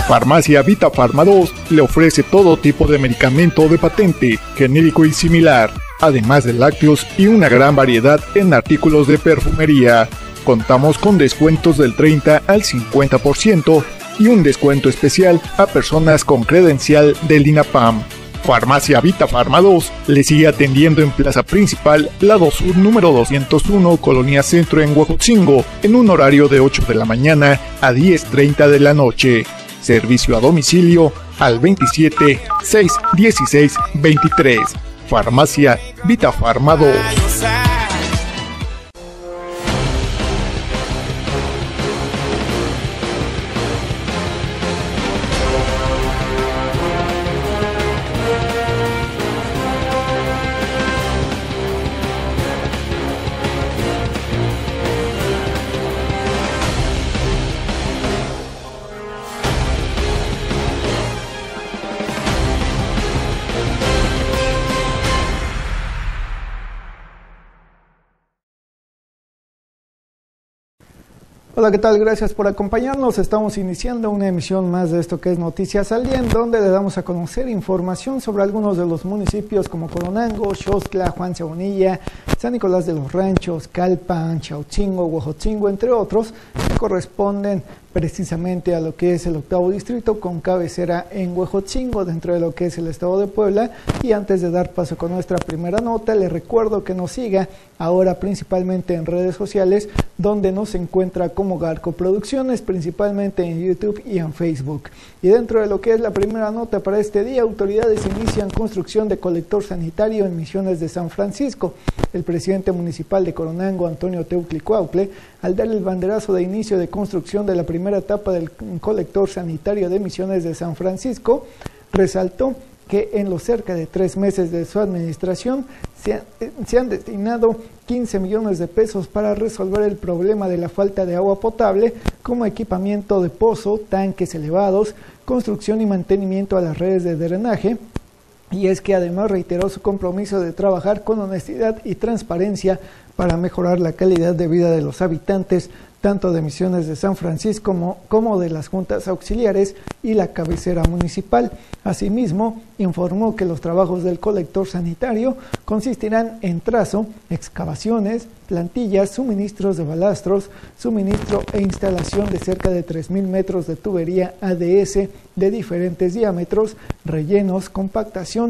Farmacia Vita Pharma 2 le ofrece todo tipo de medicamento de patente, genérico y similar, además de lácteos y una gran variedad en artículos de perfumería. Contamos con descuentos del 30 al 50% y un descuento especial a personas con credencial del INAPAM. Farmacia Vita Pharma 2 le sigue atendiendo en Plaza Principal, Lado Sur número 201, Colonia Centro en Huejotzingo, en un horario de 8 de la mañana a 10:30 de la noche. Servicio a domicilio al 27 6 16 23. Farmacia Vita Pharma 2. Hola, ¿qué tal? Gracias por acompañarnos. Estamos iniciando una emisión más de esto que es Noticias al Día, en donde le damos a conocer información sobre algunos de los municipios como Colonango, Xostla, Juan Cebonilla, San Nicolás de los Ranchos, Calpan, Chautzingo, Huejotzingo, entre otros, que corresponden precisamente a lo que es el octavo distrito, con cabecera en Huejotzingo, dentro de lo que es el estado de Puebla. Y antes de dar paso con nuestra primera nota, le recuerdo que nos siga ahora principalmente en redes sociales, donde nos encuentra como Garco Producciones, principalmente en YouTube y en Facebook. Y dentro de lo que es la primera nota para este día, autoridades inician construcción de colector sanitario en Misiones de San Francisco. El presidente municipal de Coronango, Antonio Teutli Cuautle, al dar el banderazo de inicio de construcción de la primera etapa del colector sanitario de Misiones de San Francisco, resaltó que en los cerca de 3 meses de su administración se han destinado 15 millones de pesos para resolver el problema de la falta de agua potable, como equipamiento de pozo, tanques elevados, construcción y mantenimiento a las redes de drenaje. Y es que además reiteró su compromiso de trabajar con honestidad y transparencia para mejorar la calidad de vida de los habitantes, tanto de Misiones de San Francisco como de las juntas auxiliares y la cabecera municipal. Asimismo, informó que los trabajos del colector sanitario consistirán en trazo, excavaciones, plantillas, suministros de balastros, suministro e instalación de cerca de 3,000 metros de tubería ADS de diferentes diámetros, rellenos, compactación,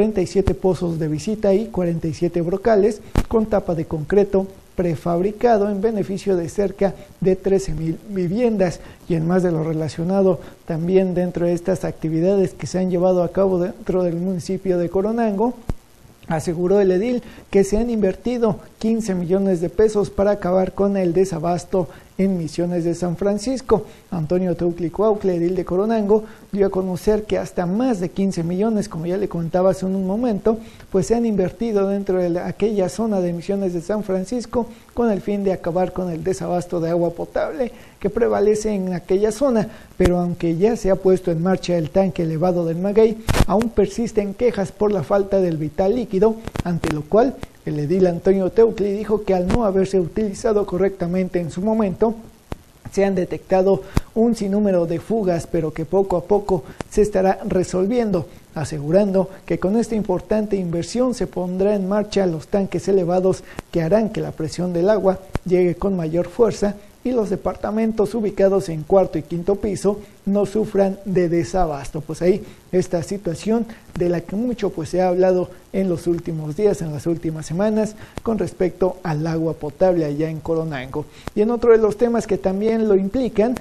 47 pozos de visita y 47 brocales con tapa de concreto prefabricado en beneficio de cerca de 13,000 viviendas. Y en más de lo relacionado, también dentro de estas actividades que se han llevado a cabo dentro del municipio de Coronango, aseguró el edil que se han invertido 15 millones de pesos para acabar con el desabasto en Misiones de San Francisco. Antonio Teutli Cuautle, edil de Coronango, dio a conocer que hasta más de 15 millones, como ya le comentaba hace un momento, pues se han invertido dentro de aquella zona de Misiones de San Francisco con el fin de acabar con el desabasto de agua potable que prevalece en aquella zona. Pero aunque ya se ha puesto en marcha el tanque elevado del Maguey, aún persisten quejas por la falta del vital líquido, ante lo cual el edil Antonio Teutli dijo que al no haberse utilizado correctamente en su momento, se han detectado un sinnúmero de fugas, pero que poco a poco se estará resolviendo, asegurando que con esta importante inversión se pondrá en marcha los tanques elevados que harán que la presión del agua llegue con mayor fuerza y los departamentos ubicados en cuarto y quinto piso no sufran de desabasto. Pues ahí esta situación de la que mucho pues se ha hablado en los últimos días, en las últimas semanas, con respecto al agua potable allá en Coronango. Y en otro de los temas que también lo implican,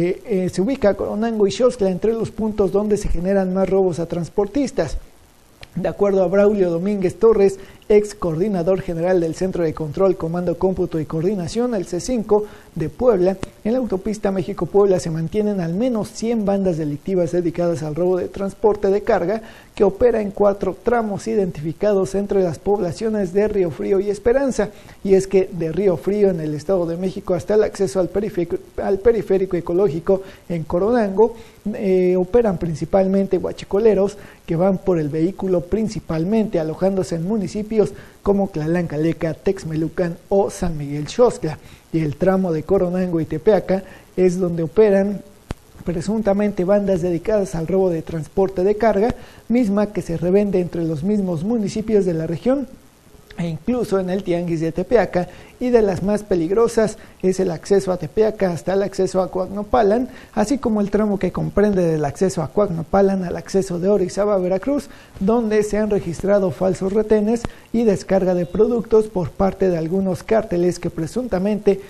se ubica Coronango y Xostla entre los puntos donde se generan más robos a transportistas. De acuerdo a Braulio Domínguez Torres, ex coordinador general del Centro de Control, Comando, Cómputo y Coordinación, el C5 de Puebla, en la autopista México-Puebla se mantienen al menos 100 bandas delictivas dedicadas al robo de transporte de carga, que opera en 4 tramos identificados entre las poblaciones de Río Frío y Esperanza. Y es que de Río Frío, en el Estado de México, hasta el acceso al periférico ecológico en Coronango, operan principalmente guachicoleros que van por el vehículo, principalmente alojándose en municipios como Tlalancalecca, Texmelucan o San Miguel Xostla. Y el tramo de Coronango y Tepeaca es donde operan presuntamente bandas dedicadas al robo de transporte de carga, misma que se revende entre los mismos municipios de la región e incluso en el Tianguis de Tepeaca, y de las más peligrosas es el acceso a Tepeaca hasta el acceso a Coacnopalan, así como el tramo que comprende del acceso a Coacnopalan al acceso de Orizaba a Veracruz, donde se han registrado falsos retenes y descarga de productos por parte de algunos cárteles que presuntamente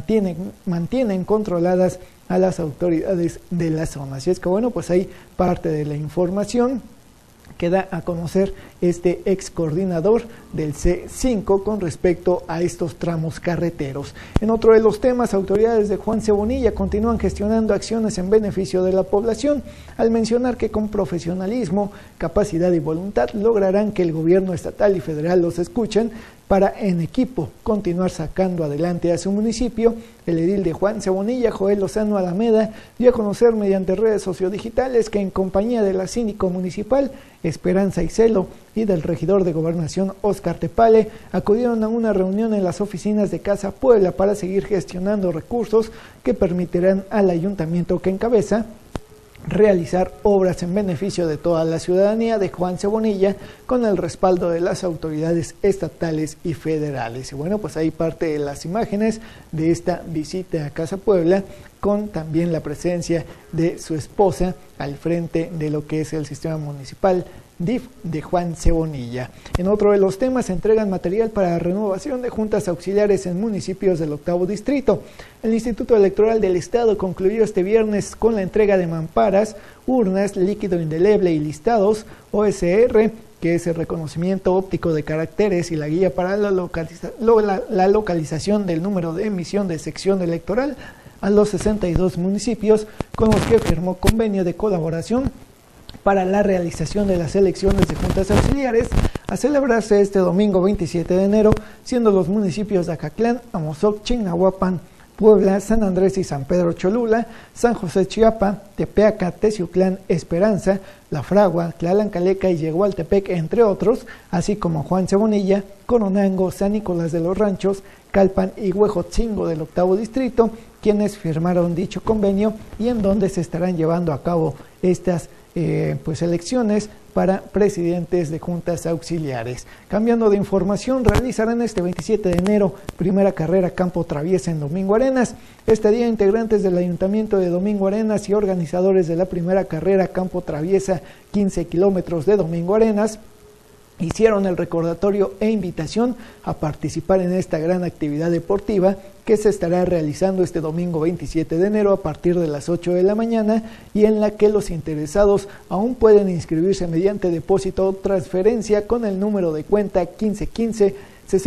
mantienen controladas a las autoridades de la zona. Así es que bueno, pues ahí parte de la información que da a conocer este ex coordinador del C5 con respecto a estos tramos carreteros. En otro de los temas, autoridades de Juan Cebonilla continúan gestionando acciones en beneficio de la población, al mencionar que con profesionalismo, capacidad y voluntad lograrán que el gobierno estatal y federal los escuchen para en equipo continuar sacando adelante a su municipio. El edil de Juan Cebonilla, Joel Lozano Alameda, dio a conocer mediante redes sociodigitales que en compañía de la síndico municipal Esperanza Iselo y del regidor de Gobernación Óscar Tepale acudieron a una reunión en las oficinas de Casa Puebla para seguir gestionando recursos que permitirán al ayuntamiento que encabeza realizar obras en beneficio de toda la ciudadanía de Juan Cebonilla con el respaldo de las autoridades estatales y federales. Y bueno, pues ahí parte de las imágenes de esta visita a Casa Puebla, con también la presencia de su esposa al frente de lo que es el sistema municipal DIF de Juan Cebonilla. En otro de los temas, se entregan material para la renovación de juntas auxiliares en municipios del octavo distrito. El Instituto Electoral del Estado concluyó este viernes con la entrega de mamparas, urnas, líquido indeleble y listados OSR, que es el reconocimiento óptico de caracteres, y la guía para la localización del número de emisión de sección electoral a los 62 municipios con los que firmó convenio de colaboración para la realización de las elecciones de juntas auxiliares a celebrarse este domingo 27 de enero, siendo los municipios de Acatlán, Amozoc, Chignahuapan, Puebla, San Andrés y San Pedro Cholula, San José Chiapa, Tepeaca, Teciutlán, Esperanza, La Fragua, Tlaalancaleca y Yegualtepec, entre otros, así como Juan Cebonilla, Coronango, San Nicolás de los Ranchos, Calpan y Huejotzingo del octavo distrito, quienes firmaron dicho convenio y en donde se estarán llevando a cabo estas elecciones para presidentes de juntas auxiliares. Cambiando de información, realizarán este 27 de enero primera carrera Campo Traviesa en Domingo Arenas. Este día, integrantes del Ayuntamiento de Domingo Arenas y organizadores de la primera carrera Campo Traviesa 15 kilómetros de Domingo Arenas hicieron el recordatorio e invitación a participar en esta gran actividad deportiva que se estará realizando este domingo 27 de enero a partir de las 8 de la mañana y en la que los interesados aún pueden inscribirse mediante depósito o transferencia con el número de cuenta 1515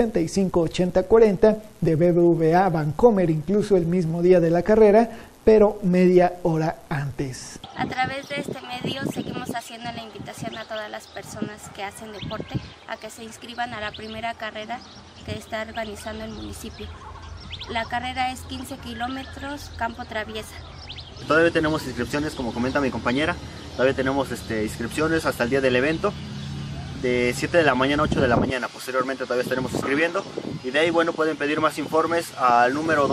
658040 de BBVA Bancomer, incluso el mismo día de la carrera, pero media hora antes. A través de este medio seguimos haciendo la invitación a todas las personas que hacen deporte a que se inscriban a la primera carrera que está organizando el municipio. La carrera es 15 kilómetros, Campo Traviesa. Todavía tenemos inscripciones, como comenta mi compañera, todavía tenemos inscripciones hasta el día del evento, de 7 de la mañana a 8 de la mañana. Posteriormente todavía estaremos escribiendo y de ahí, bueno, pueden pedir más informes al número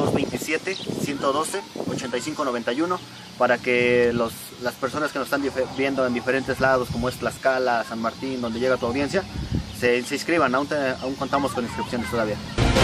227-112-8591 para que las personas que nos están viendo en diferentes lados, como es Tlaxcala, San Martín, donde llega tu audiencia, se inscriban. Aún contamos con inscripciones todavía.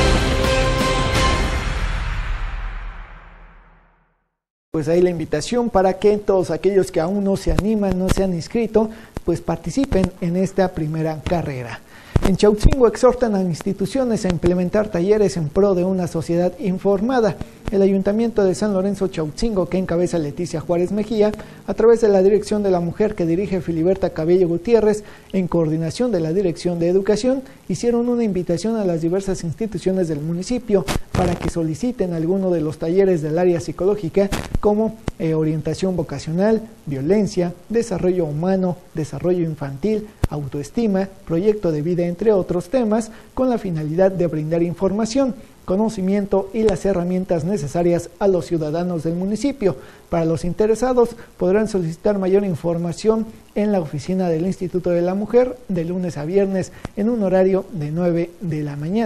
Pues ahí la invitación para que todos aquellos que aún no se animan, no se han inscrito, pues participen en esta primera carrera. En Chautzingo exhortan a instituciones a implementar talleres en pro de una sociedad informada. El Ayuntamiento de San Lorenzo Chautzingo, que encabeza Leticia Juárez Mejía, a través de la Dirección de la Mujer que dirige Filiberta Cabello Gutiérrez, en coordinación de la Dirección de Educación, hicieron una invitación a las diversas instituciones del municipio para que soliciten alguno de los talleres del área psicológica como orientación vocacional, violencia, desarrollo humano, desarrollo infantil, autoestima, proyecto de vida, entre otros temas, con la finalidad de brindar información, conocimiento y las herramientas necesarias a los ciudadanos del municipio. Para los interesados podrán solicitar mayor información en la oficina del Instituto de la Mujer de lunes a viernes en un horario de 9 de la mañana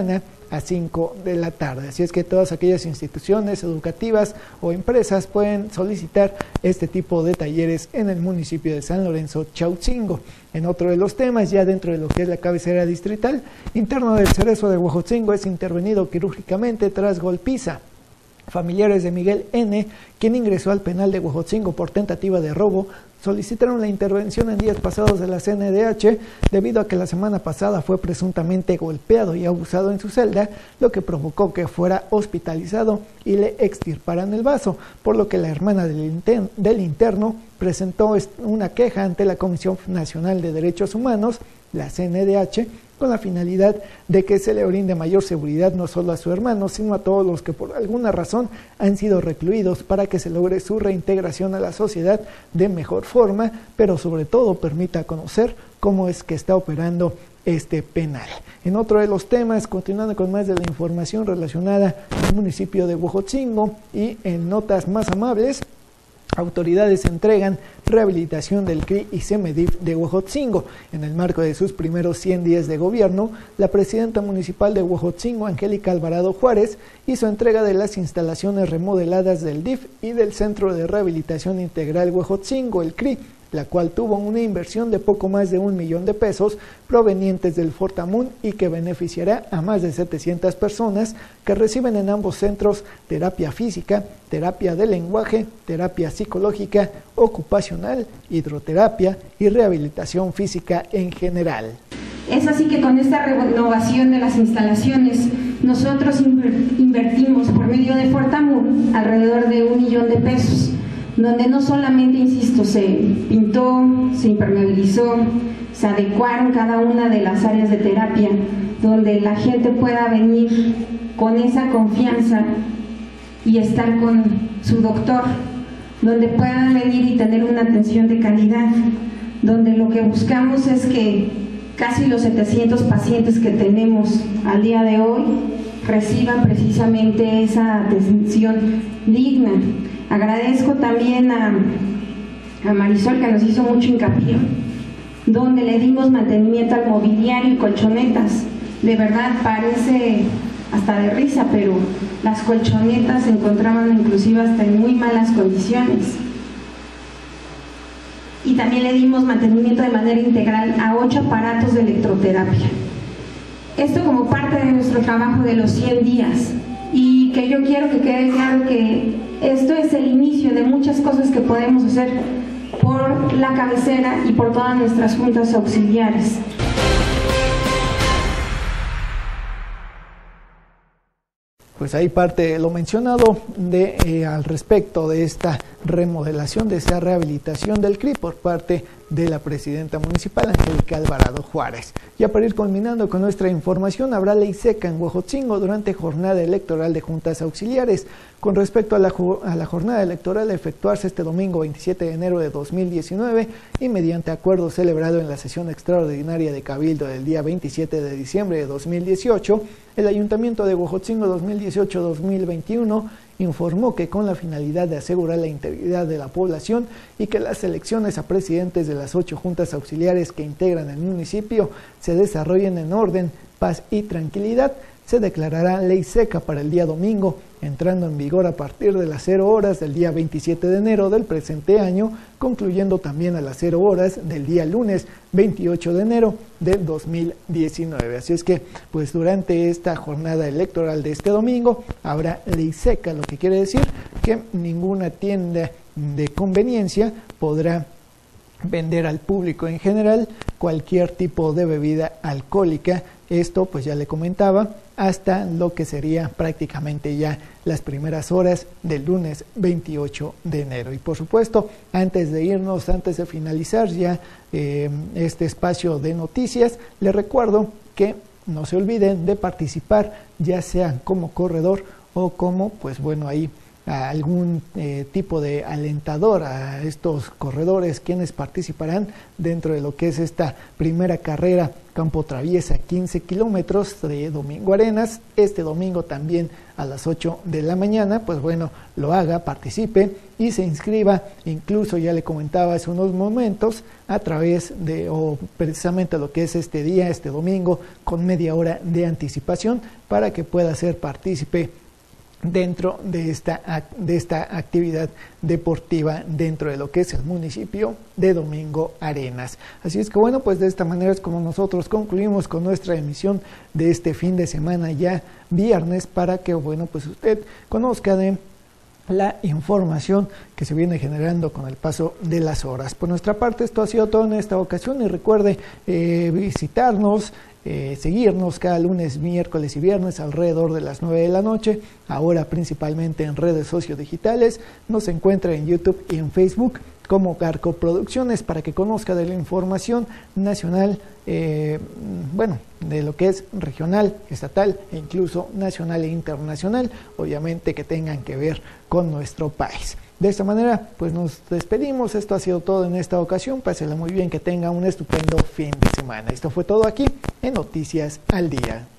a 5 de la tarde. Así es que todas aquellas instituciones educativas o empresas pueden solicitar este tipo de talleres en el municipio de San Lorenzo Chaucingo. En otro de los temas, ya dentro de lo que es la cabecera distrital, interno del Cerezo de Huejotzingo es intervenido quirúrgicamente tras golpiza. Familiares de Miguel N., quien ingresó al penal de Huejotzingo por tentativa de robo, solicitaron la intervención en días pasados de la CNDH debido a que la semana pasada fue presuntamente golpeado y abusado en su celda, lo que provocó que fuera hospitalizado y le extirparan el vaso, por lo que la hermana del interno presentó una queja ante la Comisión Nacional de Derechos Humanos, la CNDH, con la finalidad de que se le brinde mayor seguridad no solo a su hermano, sino a todos los que por alguna razón han sido recluidos para que se logre su reintegración a la sociedad de mejor forma, pero sobre todo permita conocer cómo es que está operando este penal. En otro de los temas, continuando con más de la información relacionada al municipio de Huejotzingo y en notas más amables, autoridades entregan rehabilitación del CRI y CEMEDIF de Huejotzingo. En el marco de sus primeros 100 días de gobierno, la presidenta municipal de Huejotzingo, Angélica Alvarado Juárez, hizo entrega de las instalaciones remodeladas del DIF y del Centro de Rehabilitación Integral Huejotzingo, el CRI, la cual tuvo una inversión de poco más de 1 millón de pesos provenientes del Fortamun y que beneficiará a más de 700 personas que reciben en ambos centros terapia física, terapia de lenguaje, terapia psicológica, ocupacional, hidroterapia y rehabilitación física en general. Es así que con esta renovación de las instalaciones nosotros invertimos por medio de Fortamun alrededor de 1 millón de pesos, donde no solamente, insisto, se pintó, se impermeabilizó, se adecuaron cada una de las áreas de terapia, donde la gente pueda venir con esa confianza y estar con su doctor, donde puedan venir y tener una atención de calidad, donde lo que buscamos es que casi los 700 pacientes que tenemos al día de hoy reciban precisamente esa atención digna. Agradezco también a Marisol, que nos hizo mucho hincapié, donde le dimos mantenimiento al mobiliario y colchonetas. De verdad parece hasta de risa, pero las colchonetas se encontraban inclusive hasta en muy malas condiciones. Y también le dimos mantenimiento de manera integral a 8 aparatos de electroterapia. Esto como parte de nuestro trabajo de los 100 días. Y que yo quiero que quede claro que esto es el inicio de muchas cosas que podemos hacer por la cabecera y por todas nuestras juntas auxiliares. Pues ahí parte lo mencionado al respecto de esta remodelación, de esa rehabilitación del CRI por parte de la presidenta municipal, Angélica Alvarado Juárez. Ya para ir culminando con nuestra información, habrá ley seca en Huejotzingo durante jornada electoral de juntas auxiliares. Con respecto a la jornada electoral a efectuarse este domingo 27 de enero de 2019 y mediante acuerdo celebrado en la sesión extraordinaria de Cabildo del día 27 de diciembre de 2018, el Ayuntamiento de Huejotzingo 2018-2021 informó que con la finalidad de asegurar la integridad de la población y que las elecciones a presidentes de las 8 juntas auxiliares que integran el municipio se desarrollen en orden, paz y tranquilidad, se declarará ley seca para el día domingo, entrando en vigor a partir de las 0 horas del día 27 de enero del presente año, concluyendo también a las 0 horas del día lunes 28 de enero del 2019. Así es que, pues durante esta jornada electoral de este domingo, habrá ley seca, lo que quiere decir que ninguna tienda de conveniencia podrá vender al público en general cualquier tipo de bebida alcohólica. Esto, pues ya le comentaba, hasta lo que sería prácticamente ya las primeras horas del lunes 28 de enero. Y por supuesto, antes de irnos, antes de finalizar ya este espacio de noticias, les recuerdo que no se olviden de participar, ya sea como corredor o como, pues bueno, ahí a algún tipo de alentador a estos corredores quienes participarán dentro de lo que es esta primera carrera Campo Traviesa 15 kilómetros de Domingo Arenas. Este domingo también a las 8 de la mañana, pues bueno, lo haga, participe y se inscriba, incluso ya le comentaba hace unos momentos, a través de, o precisamente lo que es este día, este domingo, con media hora de anticipación para que pueda ser partícipe dentro de esta actividad deportiva dentro de lo que es el municipio de Domingo Arenas. Así es que bueno, pues de esta manera es como nosotros concluimos con nuestra emisión de este fin de semana ya viernes, para que bueno, pues usted conozca de la información que se viene generando con el paso de las horas. Por nuestra parte, esto ha sido todo en esta ocasión, y recuerde visitarnos, seguirnos cada lunes, miércoles y viernes alrededor de las 9 de la noche, ahora principalmente en redes sociodigitales. Nos encuentra en YouTube y en Facebook como Garco Producciones, para que conozca de la información nacional, bueno, de lo que es regional, estatal e incluso nacional e internacional, obviamente que tengan que ver con nuestro país. De esta manera, pues nos despedimos. Esto ha sido todo en esta ocasión. Pásela muy bien, que tenga un estupendo fin de semana. Esto fue todo aquí en Noticias al Día.